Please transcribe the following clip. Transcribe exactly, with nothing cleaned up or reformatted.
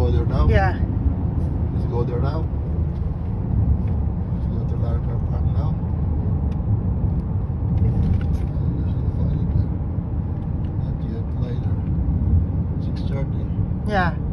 go there now? Yeah. Let's go there now. Let's go to our car park now. Not yet, later. six thirty. Yeah.